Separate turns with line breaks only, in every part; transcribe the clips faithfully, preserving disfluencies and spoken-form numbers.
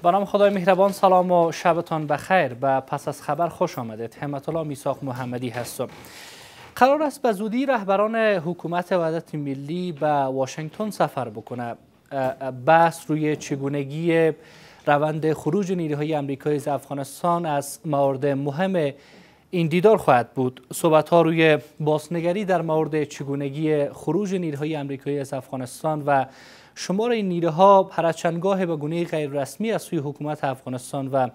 با نام خدای مهربان سلام و شبتان بخیر. به پس از خبر خوش آمدید. همت الله میثاق محمدی هستم. قرار است به زودی رهبران حکومت وحدت ملی به واشنگتن سفر بکنه. بحث روی چگونگی روند خروج نیروهای آمریکایی از افغانستان از موارد مهم این دیدار خواهد بود. صحبت‌ها روی بازنگری در مورد چگونگی خروج نیروهای آمریکایی از افغانستان و شمار این نیروها پرچنگاه به گونه غیر رسمی از سوی حکومت افغانستان و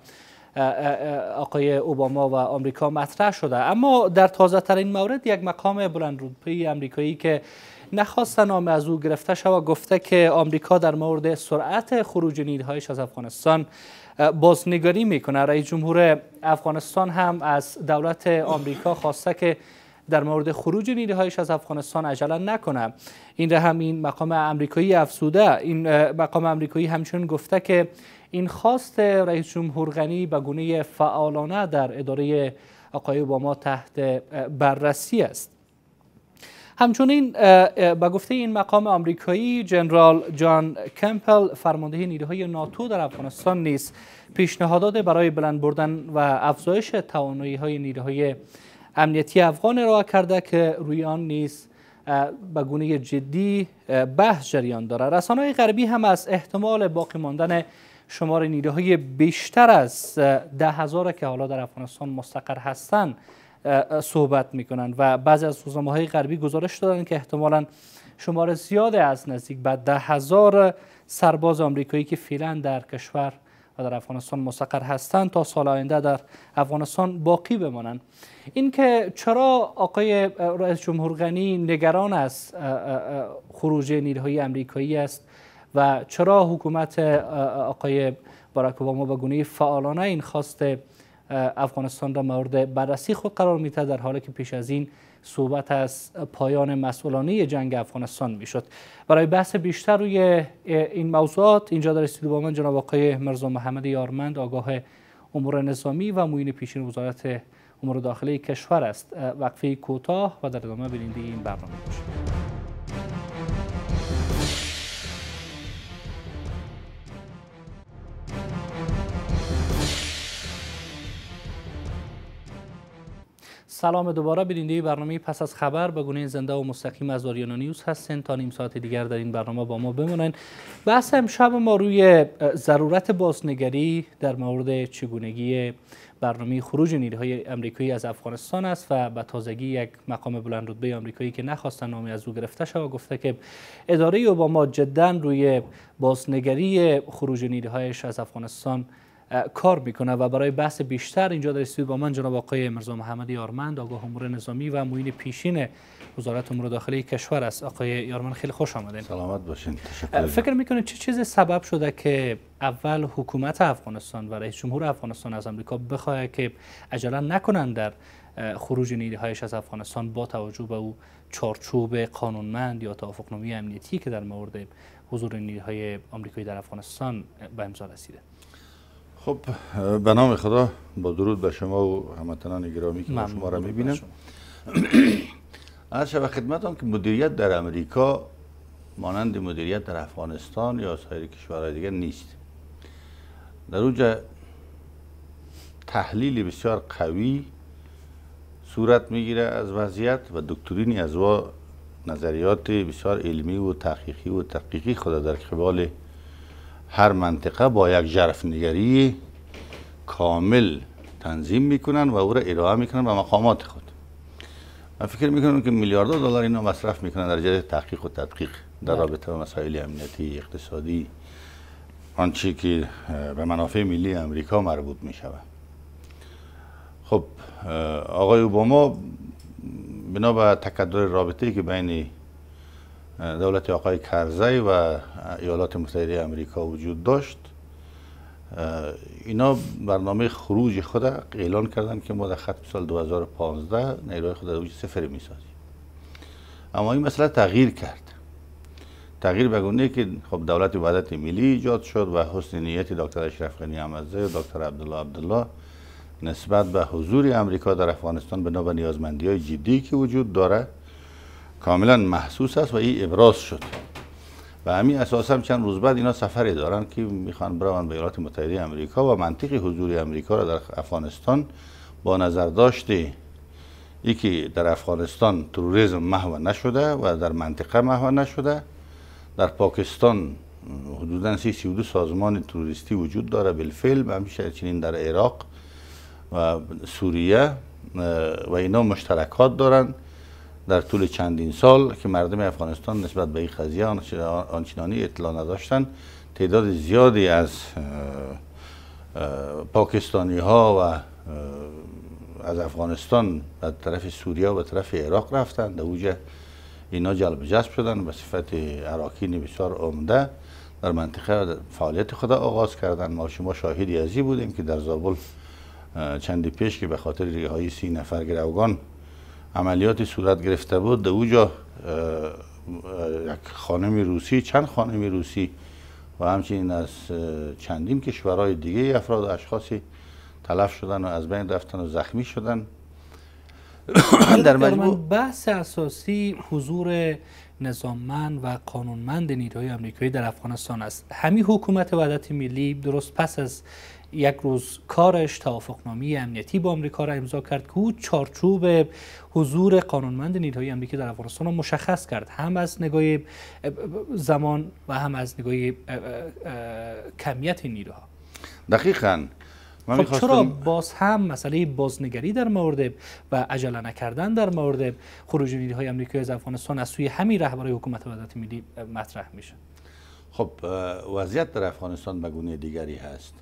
آقای اوباما و آمریکا مطرح شده. اما در تازه ترین مورد یک مقام بلند رتبه آمریکایی که نخواست نام از او گرفته شود گفته که آمریکا در مورد سرعت خروج نیروهایش از افغانستان بازنگری میکنه. رئیس جمهور افغانستان هم از دولت آمریکا خواسته که در مورد خروج نیروهایش از افغانستان عجله نکنه. این را هم این مقام آمریکایی افزوده. این مقام آمریکایی همچنین گفته که این خواست رئیس جمهور غنی به گونه فعالانه در اداره آقای اوباما تحت بررسی است. همچنین به گفته این مقام آمریکایی جنرال جان کمپل فرمانده نیروهای ناتو در افغانستان نیز پیشنهادات برای بلند بردن و افزایش توانایی‌های نیروهای امنیتی افغان ارائه کرده که روی آن نیز به گونه جدی بحث جریان دارد. رسانه‌های غربی هم از احتمال باقی ماندن شمار نیروهای بیشتر از ده هزار که حالا در افغانستان مستقر هستند صحبت میکنند و بعضی از روزنامه‌های غربی گزارش دادند که احتمالاً شمار زیاد از نزدیک به ده هزار سرباز آمریکایی که فعلا در کشور و در افغانستان مستقر هستند تا سال آینده در افغانستان باقی بمانند. اینکه چرا آقای رئیس جمهور غنی نگران از خروج نیروهای آمریکایی است و چرا حکومت آقای باراک اوباما به گونه فعالانه این خواست افغانستان را مورد بررسی خود قرار میده در حالی که پیش از این صحبت از پایان مسئولانه جنگ افغانستان میشد. برای بحث بیشتر روی این موضوعات اینجا در استودیو با من جناب آقای مرزا محمد یارمند آگاه امور نظامی و معین پیشین وزارت امور داخلی کشور است. وقفه کوتاه و در ادامه بیننده این برنامه باشید. سلام دوباره. بیننده برنامه پس از خبر به گونه زنده و مستقیم از آریانا نیوز هستین. تا نیم ساعت دیگر در این برنامه با ما بمونین. بحث امشب ما روی ضرورت بازنگری در مورد چگونگی برنامه خروج نیروهای آمریکایی از افغانستان است و به تازگی یک مقام بلند رتبه آمریکایی که نخواستن نامی از او گرفته شود گفته که اداره اوباما جدا روی بازنگری خروج نیروهایش از افغانستان کار میکنه و برای بحث بیشتر اینجا در استودیو با من جناب آقای مرزا محمد یارمند آگاه امور نظامی و معین پیشین وزارت امور داخلی کشور است. آقای یارمند خیلی خوش آمدین.
سلامت باشین. تشکر.
فکر میکنید چه چیزی سبب شده که اول حکومت افغانستان و رئیس جمهور افغانستان از آمریکا بخواد که عجله نکنند در خروج نیروهایش از افغانستان با توجه به او چارچوب قانونمند یا توافقنامه امنیتی که در مورد حضور نیروهای آمریکایی در افغانستان به امضا رسیده؟
خب به نام خدا، با درود به شما و هموطنان گرامی که شما را میبینم. عرض شود خدمتتان که مدیریت در امریکا مانند مدیریت در افغانستان یا سایر کشورهای دیگر نیست. در اونجا تحلیل بسیار قوی صورت میگیره از وضعیت و دکترینی از و نظریات بسیار علمی و تحقیقی و تحقیقی خود در قبال هر منطقه با یک ژرفنگری کامل تنظیم میکنن و او را ارائه میکنن به مقامات خود. من فکر میکنم که میلیاردها دلار اینا مصرف میکنن در جهت تحقیق و تدقیق در رابطه با مسائل امنیتی، اقتصادی، آنچه که به منافع ملی امریکا مربوط میشود. خب آقای اوباما بنا به تکدر رابطه‌ای که بین دولت آقای کرزی و ایالات متحده امریکا وجود داشت، اینا برنامه خروج خود اعلان کردن که ما در ختم سال دو هزار و پانزده نیروهای خود را صفر میسازیم. اما این مسئله تغییر کرد. تغییر به گونه‌ای که خب دولت وحدت ملی ایجاد شد و حسن نیت دکتر اشرف غنی احمدزی و دکتر عبدالله عبدالله نسبت به حضور امریکا در افغانستان بنا به نیازمندی‌های جدی که وجود داره کاملا محسوس است و این ابراز شد. و همین اساس هم چند روز بعد اینا سفری دارن که میخوان برن به ایالات متحده آمریکا و منطقی حضور آمریکا را در افغانستان با نظر داشته ای که در افغانستان تروریسم محو نشده و در منطقه محو نشده، در پاکستان حدوداً سی و دو سازمان تروریستی وجود داره بالفعل و همیشه چنین در عراق و سوریه و اینا مشترکات دارن در طول چندین سال که مردم افغانستان نسبت به این قضیه آنچنانی اطلاع نداشتن. تعداد زیادی از پاکستانی ها و از افغانستان به طرف سوریه و به طرف عراق رفتن، در اوجه اینا جلب جذب شدن به صفت اراکین بسیار عمده در منطقه فعالیت خود آغاز کردن. ما شما شاهدی ازی بودیم که در زابل چندی پیش که به خاطر رهایی سی نفر گروگان عملیات صورت گرفته بود، در اوجا یک خانم روسی، چند خانم روسی و همچنین از چندین کشورهای دیگه افراد و اشخاصی تلف شدن و از بین رفتن و زخمی شدن.
در مجموع بحث اساسی حضور نظاممند و قانونمند نیروهای آمریکایی در افغانستان است. همین حکومت وحدت ملی درست پس از یک روز کارش توافقنامه امنیتی با آمریکا را امضا کرد که او چارچوب حضور قانونمند نیروهای آمریکایی در افغانستان را مشخص کرد، هم از نگاه زمان و هم از نگاه کمیت نیروها.
دقیقاً.
خب چرا باز هم مسئله بازنگری در مورد و عجله نکردن در مورد خروج نیروهای آمریکایی از افغانستان از سوی همین رهبران حکومت وحدت ملی مطرح میشه؟
خب وضعیت در افغانستان به گونه دیگری هست.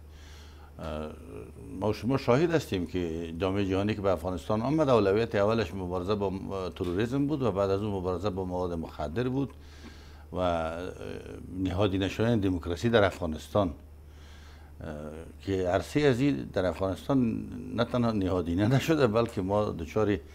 ما شما شاهد هستیم که جامعه جهانی که به افغانستان آمد اولویت اولش مبارزه با تروریسم بود و بعد از اون مبارزه با مواد مخدر بود و نهادینه شدن دموکراسی در افغانستان که عرصه ازی در افغانستان نه تنها نهادینه نشده بلکه ما دچار یک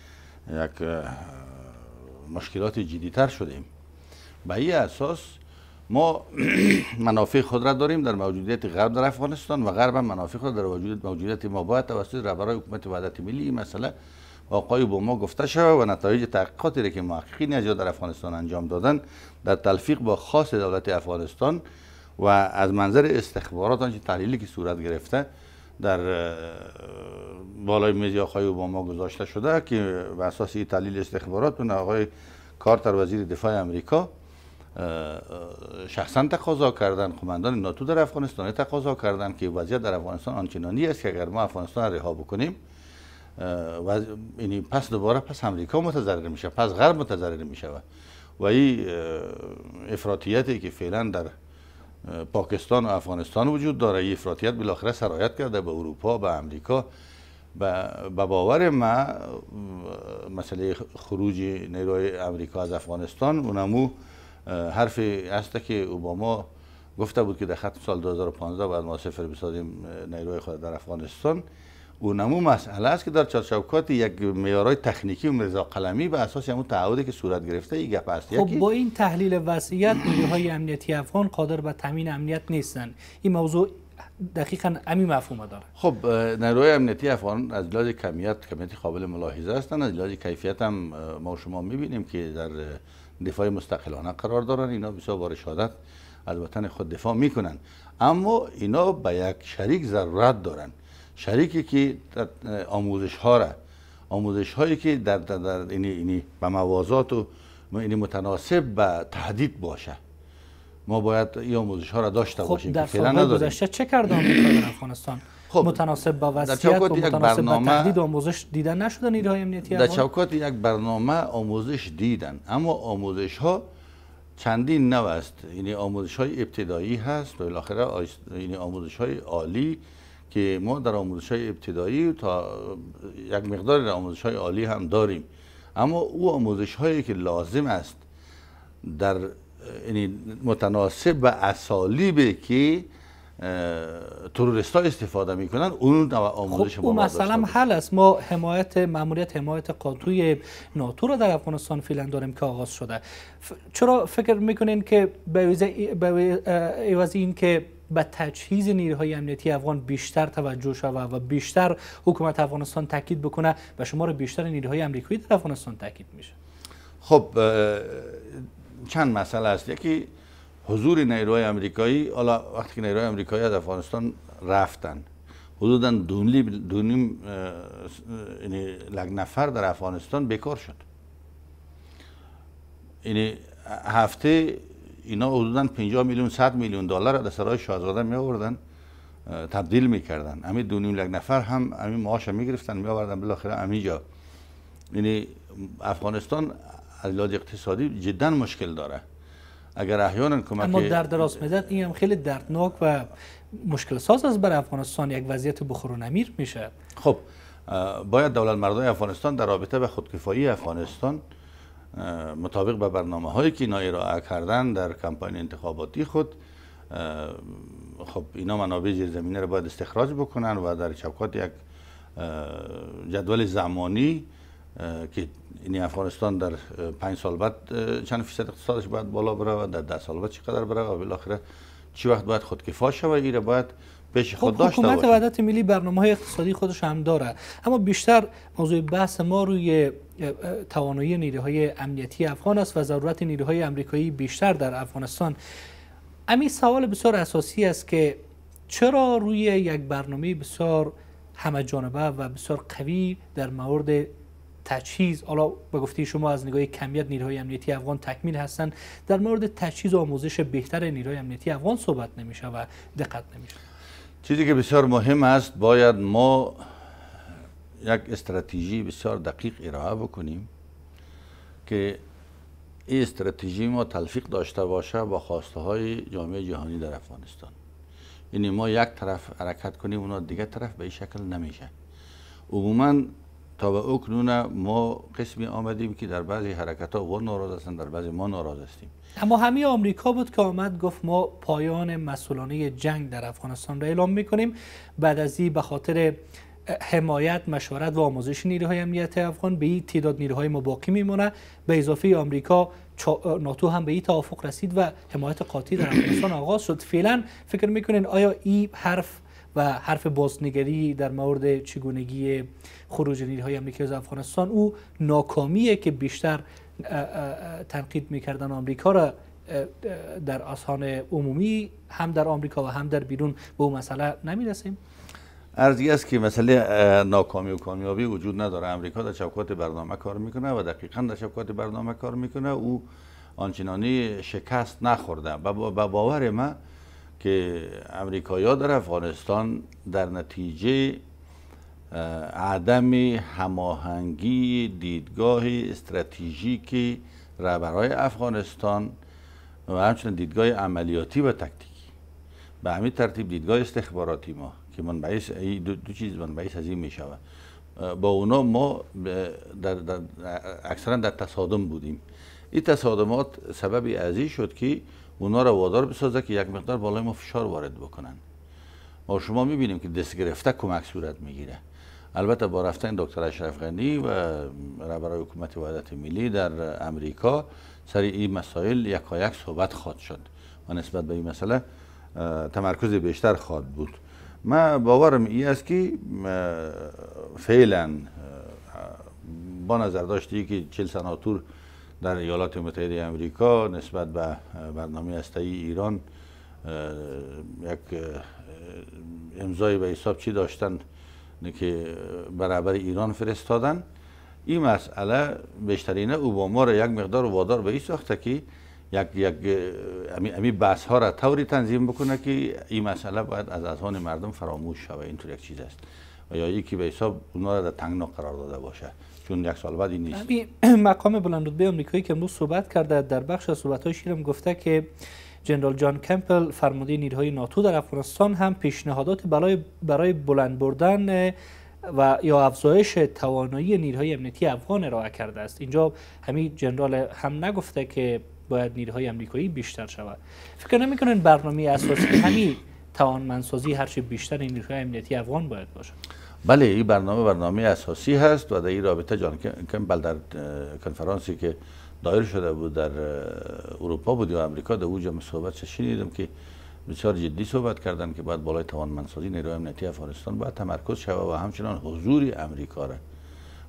مشکلات جدی‌تر شدیم. به این اساس ما منافع خود را داریم در موجودیت غرب در افغانستان و غرب هم منافع خود در موجودیت موجودیت ما باید توسط رهبران حکومت وحدت ملی این مسئله آقای با ما گفته شود و نتایج تحقیقاتی را که محققین از در افغانستان انجام دادن در تلفیق با خاص دولت افغانستان و از منظر استخبارات آنچه تحلیلی که صورت گرفته در بالای میز آقای اوباما گذاشته شده که بر اساس این تحلیل استخبارات اون آقای کارتر وزیر دفاع امریکا شخصا تقاضا کردن، قماندان ناتو در افغانستان تقاضا کردن که وضعیت در افغانستان آنچنانی است که اگر ما افغانستان را رها بکنیم و یعنی پس دوباره پس امریکا متضرر میشه، پس غرب متضرر میشه و این افراطیتی که فعلا در پاکستان و افغانستان وجود داره، این افراطیت بالاخره سرایت کرده به اروپا، به امریکا. به باور ما مسئله خروج نیروهای امریکا از افغانستان اونمو حرفی است که اوباما گفته بود که در ختم سال دو هزار و پانزده باید ما صفر بسازیم نیروهای خود در افغانستان. اونمو مسئله است که در چارچوبات یک معیارهای تکنیکی و مرزا قلمی به اساس همون تعهدی که صورت گرفته این گپ است.
خب با این تحلیل وضعیت نیروهای امنیتی افغان قادر به تامین امنیت نیستن. این موضوع دقیقاً همین مفهوم داره.
خب نیروهای امنیتی افغان از لحاظ کمیت کمیت قابل ملاحظه هستند، از لحاظ کیفیت هم ما شما می‌بینیم که در دفاع مستقلانه قرار دارن. اینا بسیار با رشادت از وطن خود دفاع میکنن، اما اینا به یک شریک ضرورت دارن، شریکی که آموزش ها را آموزش هایی که در در, در اینی اینی به موازات و اینی متناسب به تهدید باشه. ما باید این آموزش ها را داشته
خب
باشیم.
در سالهای گذشته چه کرده آمریکا در افغانستان؟ خب متناسب با وضعیت و متناسب با تهدید آموزش دیدن نشده نیروهای امنیتی
افغان؟ در چوکات یک برنامه آموزش دیدن، اما آموزش ها چندین نوع است. یعنی آموزش های ابتدایی هست و بالاخره یعنی آموزش های عالی که ما در آموزش های ابتدایی تا یک مقدار آموزش های عالی هم داریم، اما او آموزش هایی که لازم است در یعنی متناسب به اسالیبی که تروریست ها استفاده میکنن اون نوع آموزش
خب اون مثلا حل است. ما حمایت ماموریت حمایت قاطوی ناتو را در افغانستان فعلا داریم که آغاز شده. چرا فکر میکنین که به عوض این که به تجهیز نیروهای امنیتی افغان بیشتر توجه شود و بیشتر حکومت افغانستان تاکید بکنه به شمار بیشتر نیروهای امریکایی در افغانستان تاکید میشه؟
خب چند مسئله است. یکی حضور نیروهای آمریکایی، حالا وقتی که نیروهای آمریکایی از افغانستان رفتن حدوداً دو نیم یعنی لگ نفر در افغانستان بیکار شد. یعنی هفته اینا حدوداً پنجاه میلیون صد میلیون دلار در سرای شاهزاده می آوردن تبدیل میکردن. همین دو نیم لگ نفر هم همین معاش می گرفتن می آوردن بالاخره همینجا. یعنی افغانستان از لحاظ اقتصادی جدا مشکل داره. اگر احیانا کمک
اما در دراز مدت این هم خیلی دردناک و مشکل ساز از بر افغانستان یک وضعیت بخور و نمیر میشه.
خب باید دولت مردای افغانستان در رابطه به خودکفایی افغانستان مطابق به برنامه هایی که اینا ارائه کردن در کمپاین انتخاباتی خود، خب اینا منابع زیرزمینی رو باید استخراج بکنن و در چوکات یک جدول زمانی که این افغانستان در پنج سال بعد چند فیصد اقتصادش باید بالا بره و در ده سال بعد چقدر بره و بالاخره چی وقت باید خودکفا شه و این باید پیش خود داشته باشه.
حکومت وحدت ملی برنامه‌های اقتصادی خودش هم داره، اما بیشتر موضوع بحث ما روی توانایی نیروهای امنیتی افغان است و ضرورت نیروهای آمریکایی بیشتر در افغانستان. همین سوال بسیار اساسی است که چرا روی یک برنامه بسیار همه جانبه و بسیار قوی در مورد تجهیز، حالا به گفته شما از نگاه کمیت نیروهای امنیتی افغان تکمیل هستند، در مورد تجهیز و آموزش بهتر نیروهای امنیتی افغان صحبت نمیشه و دقت نمیشه؟
چیزی که بسیار مهم است، باید ما یک استراتژی بسیار دقیق ارائه بکنیم که این استراتژی ما تلفیق داشته باشه با خواسته های جامعه جهانی در افغانستان. یعنی ما یک طرف حرکت کنیم اونا دیگه طرف به این شکل نمیشه. عموما تا به اکنون ما قسمی آمدیم که در بعضی حرکت ها و ناراض هستند، در بعضی ما ناراض هستیم.
اما همین آمریکا بود که آمد گفت ما پایان مسئولانه جنگ در افغانستان را اعلام میکنیم. بعد از این به خاطر حمایت، مشورت و آموزش نیروهای امنیت افغان به این تعداد نیروهای ما باقی میمونه. به اضافه آمریکا، ناتو هم به این توافق رسید و حمایت قاطع در افغانستان آغاز شد. فعلا فکر میکنین آیا این حرف و حرف بازنگری در مورد چگونگی خروج نیروهای آمریکایی از افغانستان او ناکامیه که بیشتر تنقید میکردن آمریکا را در اذهان عمومی هم در آمریکا و هم در بیرون به اون مسئله نمیرسیم؟
عرضی است که مسئله ناکامی و کامیابی وجود نداره. امریکا در چوکات برنامه کار میکنه و دقیقاً در چوکات برنامه کار میکنه. او آنچنانی شکست نخورده. با باور من که امریکایی‌ها در افغانستان در نتیجه عدم هماهنگی دیدگاه استراتژیکی رهبرای افغانستان و همچنین دیدگاه عملیاتی و تکتیکی، به همین ترتیب دیدگاه استخباراتی ما که منبعث دو, دو چیز منبعث از این می شود، با اونا ما در, در اکثرا در تصادم بودیم. این تصادمات سببی ازی شد که اونا را وادار بسازه که یک مقدار بالای ما فشار وارد بکنن. ما شما میبینیم که دست گرفته کمک صورت میگیره. البته با رفتن دکتر اشرف غنی و رهبرای حکومت وحدت ملی در امریکا سر این مسائل یکایک صحبت خواهد شد و نسبت به این مسئله تمرکز بیشتر خواهد بود. من باورم این است که فعلا با نظر داشتی که چهل سناتور در ایالات متحده آمریکا نسبت به برنامه هسته‌ای ایران یک امضای به حساب چی داشتن که برابر ایران فرستادن، این مسئله بیشترینه اوباما را یک مقدار وادار به این ساخته که یک یک امی بحث ها را طوری تنظیم بکنه که این مسئله باید از اذهان مردم فراموش شود. اینطور یک چیز است و یا یکی به حساب اونها را در تنگنا قرار داده باشه، چون یک سال بعد این نیست.
مقام بلندرتبه آمریکایی که امروز صحبت کرده در بخش از صحبت‌هاش هم گفته که جنرال جان کمپل فرمانده نیروهای ناتو در افغانستان هم پیشنهادات برای برای بلند بردن و یا افزایش توانایی نیروهای امنیتی افغان ارائه کرده است. اینجا همین جنرال هم نگفته که باید نیروهای آمریکایی بیشتر شود. فکر نمی‌کنین برنامه اساسی همین توانمندسازی هرچه بیشتر نیروهای امنیتی افغان باید باشه؟
بله، این برنامه برنامه اساسی هست و در این رابطه جان کمپل در کنفرانسی که دایر شده بود در اروپا بود یا امریکا در اوج صحبت شنیدم که بسیار جدی صحبت کردن که باید بالای توانمندسازی نیروهای امنیتی افغانستان باید تمرکز شود و همچنان حضور امریکا را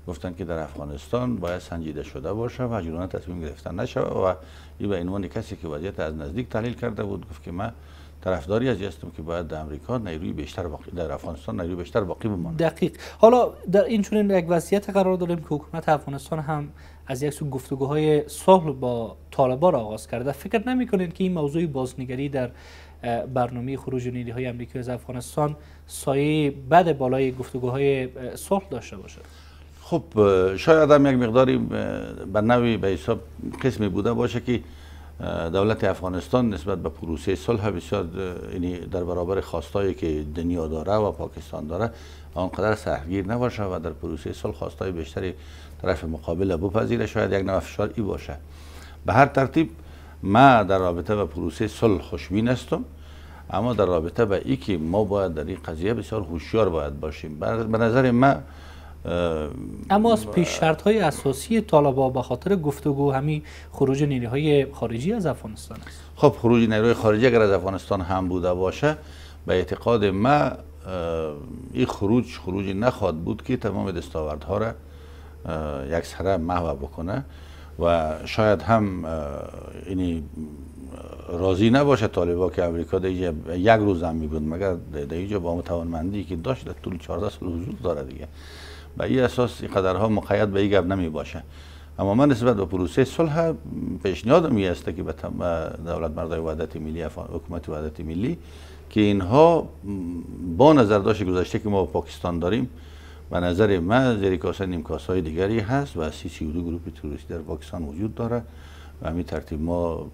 گفتن که در افغانستان باید سنجیده شده باشه و جلوی تصمیم گرفتن نشه و این به عنوان کسی که وضعیت از نزدیک تحلیل کرده بود گفت که من طرفداری از هستم که باید در امریکا نیروی بیشتر باقی در افغانستان نیروی بیشتر باقی بماند.
دقیق. حالا در این چنین یک وضعیت قرار داریم که حکومت افغانستان هم از یک سو گفتگوهای صلح با طالبان آغاز کرده. فکر نمی‌کنید که این موضوع بازنگری در برنامه خروج نیروهای آمریکایی از افغانستان سایه بد بالای گفتگوهای صلح داشته باشه؟
خب شاید هم یک مقداری به نوعی به حساب قسمی بوده باشه که دولت افغانستان نسبت به پروسه صلح بسیار یعنی در برابر خواستایی که دنیا داره و پاکستان داره آنقدر سختگیر نباشه و در پروسه صلح خواستای بیشتری طرف مقابل بپذیره. شاید یک نوع فشار ای باشه. به هر ترتیب ما در رابطه با پروسه صلح خوشبین هستم، اما در رابطه با ای که ما باید در این قضیه بسیار هوشیار باید باشیم. به نظر من
اما از پیش شرط های اساسی طالبان به خاطر گفتگو همین خروج نیروهای خارجی از افغانستان است.
خب خروج نیروهای خارجی اگر از افغانستان هم بوده باشه به اعتقاد ما این خروج خروجی نخواهد بود که تمام دستاوردها را یک سره محو بکنه و شاید هم اینی راضی نباشه طالبان که امریکا در یک روز هم میگوند مگر در اینجا با توانمندی که داشت در طول چهارده سال حضور داره دیگه. به این اساس این قدرها مقید به این گپ نمی باشه. اما من نسبت به پروسه صلح پیشنهادم این است که به دولت مردای وحدت ملی حکومت وحدت ملی که اینها با نظر داشت گذشته که ما با پاکستان داریم و نظر من زیر کاسه نیم کاسه های دیگری هست و سی سی و دو گروه تروریستی در پاکستان وجود داره و همین ترتیب ما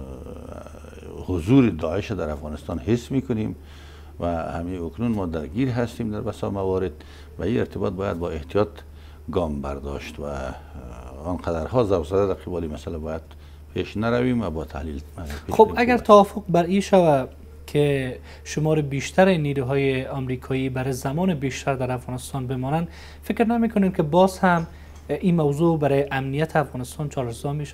حضور داعش در افغانستان حس میکنیم و همین اکنون ما درگیر هستیم در بسا موارد و این ارتباط باید با احتیاط گام برداشت و آنقدرها زوزده در قبال مسئله باید پیش نرویم و با تحلیل.
خب اگر توافق بر این شود که شمار بیشتر نیروهای آمریکایی برای زمان بیشتر در افغانستان بمانند، فکر نمی‌کنید که باز هم این موضوع برای امنیت افغانستان چالش‌زا میشه؟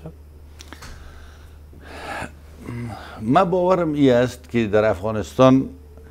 من باورم این است که در افغانستان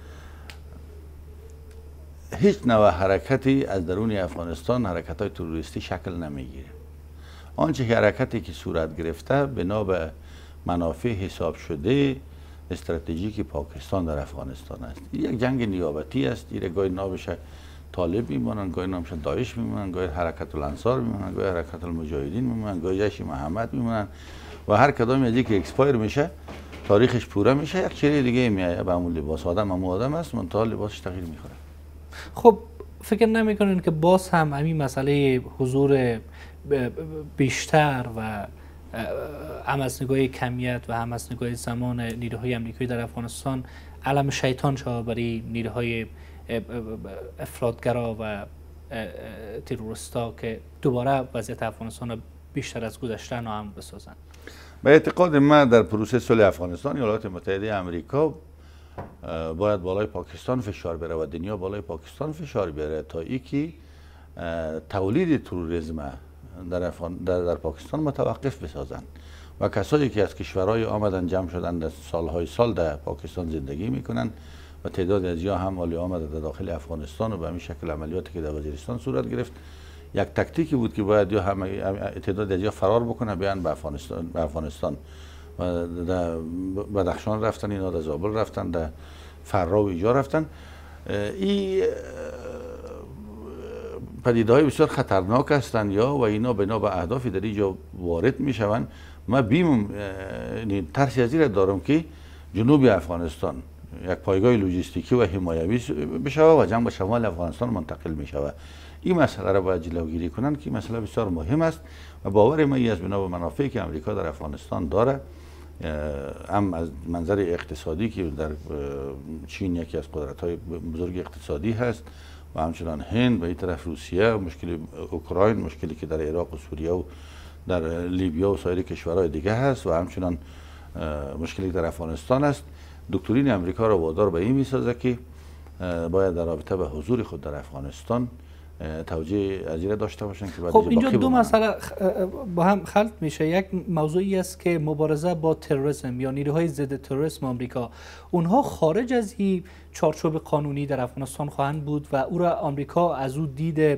هیچ نوع حرکتی از درون افغانستان حرکت‌های تروریستی شکل نمیگیره. آنچه که حرکتی که صورت گرفته بنا به منافع حساب شده استراتژیک پاکستان در افغانستان است. یک جنگ نیابتی است. این گاهی نامش طالب میمونن، گاهی نامش داعش میمونن، گاهی حرکت الانصار میمونن، گاهی حرکت المجاهدین میمونن، گاهی جیش محمد میمونن و هر کدام از که اکسپایر میشه تاریخش پوره میشه یک چیز دیگه میایه به همون لباس. آدم هم آدم است منتها لباسش تغییر میخوره.
خب فکر نمیکنین که باز هم همین مسئله حضور بیشتر و هم از نگاه کمیت و هم از نگاه زمان نیروهای آمریکایی در افغانستان علم شیطان شد برای نیروهای افراطگرا و تروریستا که دوباره وضعیت افغانستان را بیشتر از گذشته ناامن بسازند؟
به اعتقاد من در پروسه صلح افغانستان ایالات متحده آمریکا باید بالای پاکستان فشار بره و دنیا بالای پاکستان فشار بیاره تا ای که تولید تروریسم در, در, در پاکستان متوقف بسازند و کسایی که از کشورهای آمدن جمع شدن در سالهای سال در پاکستان زندگی میکنن و تعداد از یا هم مالی آمده در داخل افغانستان و به همین شکل عملیاتی که در وزیرستان صورت گرفت یک تکتیکی بود که باید یا هم تعداد از یا فرار بکنن بیان به افغانستان به افغانستان و در بدخشان رفتن، اینا در زابل رفتن، در فرا و ایجا رفتن. این پدیده های بسیار خطرناک هستند یا و اینا بنا به اهدافی در اینجا وارد می شوند. من بیم ترسی از این دارم که جنوب افغانستان یک پایگاه لوجستیکی و حمایوی بشه و جنگ به شمال افغانستان منتقل می شود. این مسئله را باید جلوگیری کنند که مسئله بسیار مهم است و باور من از بنا به منافعی که امریکا در افغانستان داره، هم از منظر اقتصادی که در چین یکی از قدرت‌های بزرگ اقتصادی هست و همچنان هند و این طرف روسیه، مشکل اوکراین، مشکلی که در عراق و سوریه و در لیبیا و سایر کشورهای دیگه هست و همچنان مشکلی در افغانستان است. دکترین امریکا را وادار به این میسازه که باید در رابطه به حضور خود در افغانستان توجیه ازیره داشته باشن که بعد
خب اینجا دو مسئله با هم خلط میشه. یک موضوعی است که مبارزه با تروریسم یا نیروهای ضد تروریسم آمریکا، اونها خارج از این چارچوب قانونی در افغانستان خواهند بود و او را آمریکا از او دید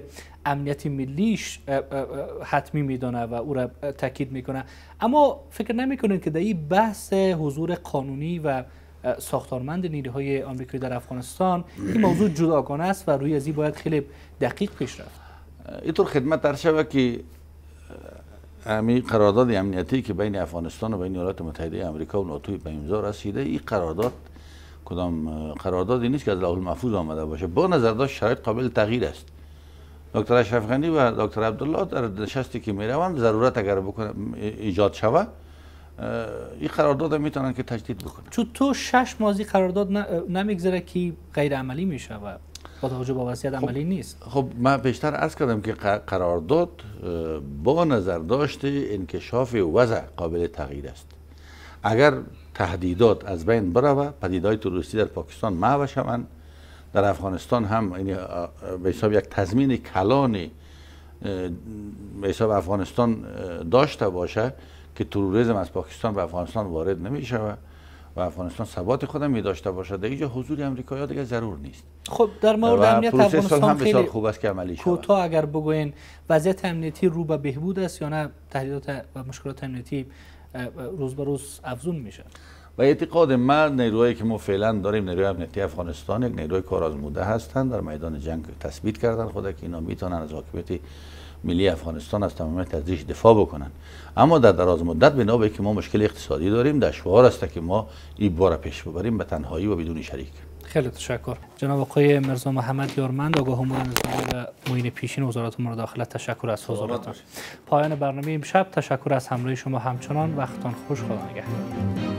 امنیت ملیش حتمی میدونه و او را تاکید میکنه. اما فکر نمیکنید که در این بحث حضور قانونی و ساختارمند نیروهای آمریکایی در افغانستان این موضوع جداگانه است و روی از این باید خیلی دقیق پیش رفت؟
اینطور خدمت در شود که همین قرارداد امنیتی که بین افغانستان و بین ایالات متحده آمریکا و ناتو به امضا رسیده، این قرارداد کدام قراردادی نیست که از لوح المحفوظ آمده باشه. با نظر داشت شرایط قابل تغییر است. دکتر اشرف غنی و دکتر عبدالله در نشستی که میروند ضرورت اگر بکنه ایجاد شود این قرارداد میتونن که تجدید بکنن.
چون تو شش ماه قرارداد نمیگذره که غیر عملی میشه و با توجه به وضعیت
خب
عملی نیست.
خب من بیشتر عرض کردم که قرارداد با نظر داشته انکشاف وضع قابل تغییر است. اگر تهدیدات از بین بروه، پدیده‌های تروریستی در پاکستان محو شوند، در افغانستان هم به حساب یک تضمین کلان به حساب افغانستان داشته باشه که تروریسم از پاکستان به افغانستان وارد نمی شود و افغانستان ثبات خودم می داشته باشه، در اینجا حضور امریکایی دیگه ضرور نیست.
خب در مورد امنیت افغانستان
هم خیلی خوب است که عملی شود.
کوتاه اگر بگوین وضعیت امنیتی رو به بهبود است یا نه تهدیدات و مشکلات امنیتی روز به روز افزون میشه؟
و اعتقاد من نیروهایی که ما فعلا داریم، نیروی امنیتی افغانستان یک نیروی کارآزموده هستند، در میدان جنگ تثبیت کردن خود که اینا میتونن از حاکمیت ملی افغانستان از تمامیت ازش دفاع بکنن. اما در دراز مدت بنا به که ما مشکل اقتصادی داریم، دشوار است که ما این بار پیش ببریم به تنهایی و بدون شریک.
خیلی تشکر. جناب آقای مرزا محمد یارمند، آگاه امور نظامی و معین پیشین وزارت امور داخله، تشکر از حضورتان. پایان برنامه امشب. تشکر از همراهی شما همچنان. وقتتان خوش. خدا نگهدار.